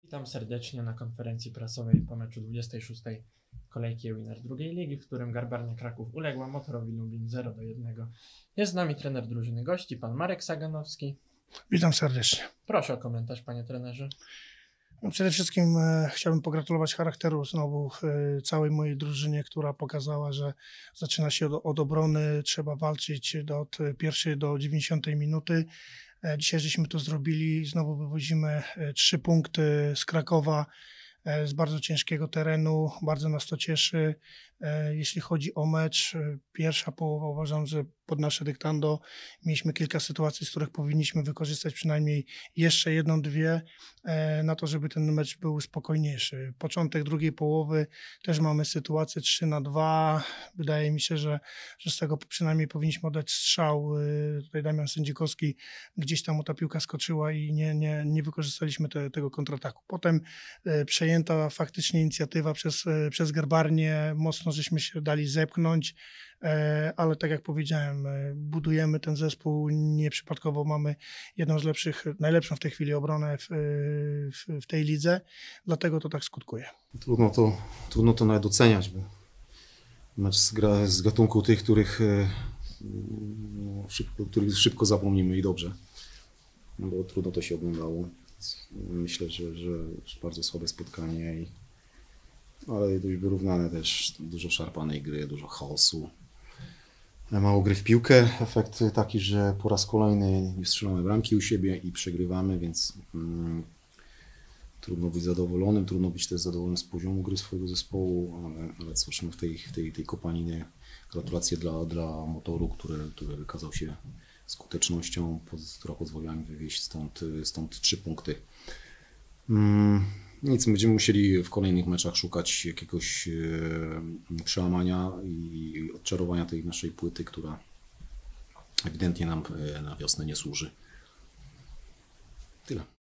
Witam serdecznie na konferencji prasowej po meczu 26. kolejki Winner drugiej ligi, w którym Garbarnia Kraków uległa Motorowi Lublin 0-1. Jest z nami trener drużyny gości, pan Marek Saganowski. Witam serdecznie. Proszę o komentarz, panie trenerze. Przede wszystkim chciałbym pogratulować charakteru znowu całej mojej drużynie, która pokazała, że zaczyna się od obrony, trzeba walczyć od pierwszej do 90 minuty. Dzisiaj żeśmy to zrobili, znowu wywozimy 3 punkty z Krakowa, z bardzo ciężkiego terenu, bardzo nas to cieszy. Jeśli chodzi o mecz, pierwsza połowa uważam, że pod nasze dyktando mieliśmy kilka sytuacji, z których powinniśmy wykorzystać przynajmniej jeszcze jedną, dwie na to, żeby ten mecz był spokojniejszy. Początek drugiej połowy też mamy sytuację 3-2. Wydaje mi się, że z tego przynajmniej powinniśmy oddać strzał. Tutaj Damian Sędzikowski, gdzieś tam mu ta piłka skoczyła i nie wykorzystaliśmy tego kontrataku. Potem przejęta faktycznie inicjatywa przez Garbarnię, mocno żeśmy się dali zepchnąć, ale tak jak powiedziałem, budujemy ten zespół, nieprzypadkowo mamy jedną z lepszych, najlepszą w tej chwili obronę w tej lidze, dlatego to tak skutkuje. Trudno to nawet oceniać, bo mecz z gatunku tych, których szybko zapomnimy i dobrze, bo trudno to się oglądało. Myślę, że bardzo słabe spotkanie, ale dość wyrównane też, dużo szarpanej gry, dużo chaosu. Mało gry w piłkę, efekt taki, że po raz kolejny nie strzelamy bramki u siebie i przegrywamy, więc trudno być zadowolonym, trudno być też zadowolonym z poziomu gry swojego zespołu, ale cóż, no w tej kopaninie gratulacje dla Motoru, który wykazał się skutecznością, która pozwoliła mi wywieźć stąd 3 punkty. Nic, będziemy musieli w kolejnych meczach szukać jakiegoś przełamania i odczarowania tej naszej płyty, która ewidentnie nam na wiosnę nie służy. Tyle.